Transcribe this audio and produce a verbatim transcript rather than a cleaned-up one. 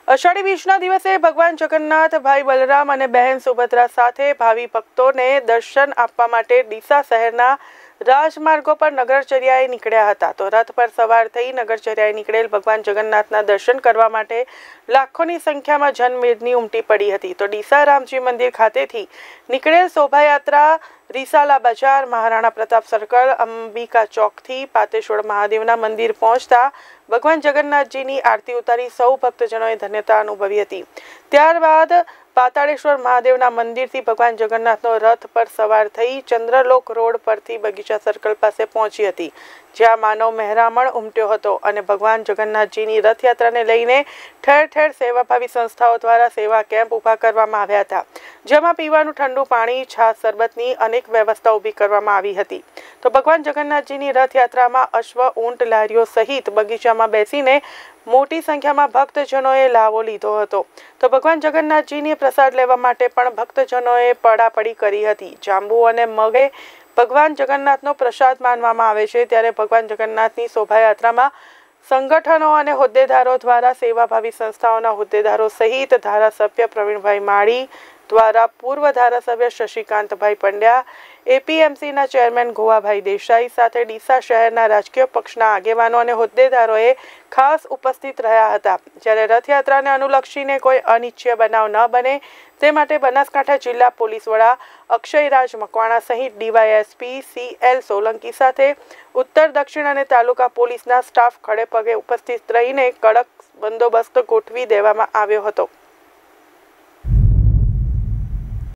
અષાઢી બીજના દિવસે ભગવાન જગન્નાથ ભાઈ બલરામ અને બહેન સુભદ્રા સાથે ભાવિ ભક્તોને દર્શન આપવા માટે ડીસા શહેરના રાજમાર્ગો પર નગરચર્યાએ નીકળ્યા હતા। તો રથ પર સવાર થઈ નગરચર્યાએ નીકળેલ ભગવાન જગન્નાથના દર્શન કરવા માટે લાખોની સંખ્યામાં જનમેદની ઉમટી પડી હતી। તો ડીસા રામજી મંદિર ખાતેથી નીકળેલ શોભાયાત્રા રીસાલા બજાર, મહારાણા પ્રતાપ સર્કલ, અંબિકા ચોકથી પાતેશ્વર મહાદેવના મંદિર પહોંચતા ભગવાન જગન્નાથજીની આરતી ઉતારી સૌ ભક્તજનોએ ધન્યતા અનુભવી હતી। ત્યારબાદ પાતાળેશ્વર મહાદેવના મંદિરથી ભગવાન જગન્નાથનો રથ પર સવાર થઈ ચંદ્રલોક રોડ પરથી બગીચા સર્કલ પાસે પહોંચી હતી, જ્યાં માનવ મહેરામણ ઉમટ્યો હતો અને ભગવાન જગન્નાથજીની રથયાત્રાને લઈને ઠેર ઠેર સેવાભાવી સંસ્થાઓ દ્વારા સેવા કેમ્પ ઊભા કરવામાં આવ્યા હતા, જેમાં પીવાનું ઠંડુ પાણી, છાશ, શરબતની અનેક વ્યવસ્થા ઊભી કરવામાં આવી હતી। તો ભગવાન જગન્નાથજીની રથયાત્રામાં અશ્વ, ઊંટ, લારીઓ સહિત બગીચામાં બેસીને મોટી સંખ્યામાં ભક્તજનોએ લાવો લીધો હતો। તો ભગવાન જગન્નાથજીની પ્રસાદ લેવા માટે પણ ભક્તજનોએ પડાપડી કરી હતી। જાંબુ અને મગે ભગવાન જગન્નાથનો પ્રસાદ માનવામાં આવે છે, ત્યારે ભગવાન જગન્નાથની શોભાયાત્રામાં સંગઠનો અને હોદ્દેદારો દ્વારા સેવાભાવી સંસ્થાઓના હોદ્દેદારો સહિત ધારાસભ્ય પ્રવીણભાઈ માળી દ્વારા પૂર્વ ધારાસભ્ય શશિકાંતભાઈ પંડ્યા, એપીએમસીના ચેરમેન ગોવાભાઈ દેસાઈ સાથે ડીસા શહેરના રાજકીય પક્ષના આગેવાનો અને હોદ્દેદારોએ ખાસ ઉપસ્થિત રહ્યા હતા। જ્યારે રથયાત્રાને અનુલક્ષીને કોઈ અનિચ્છનીય બનાવ ન બને તે માટે બનાસકાંઠા જિલ્લા પોલીસ વડા અક્ષયરાજ મકવાણા સહિત ડીવાયએસપી સી એલ સોલંકી સાથે ઉત્તર, દક્ષિણ અને તાલુકા પોલીસના સ્ટાફ ખડે પગે ઉપસ્થિત રહીને કડક બંદોબસ્ત ગોઠવી દેવામાં આવ્યો હતો।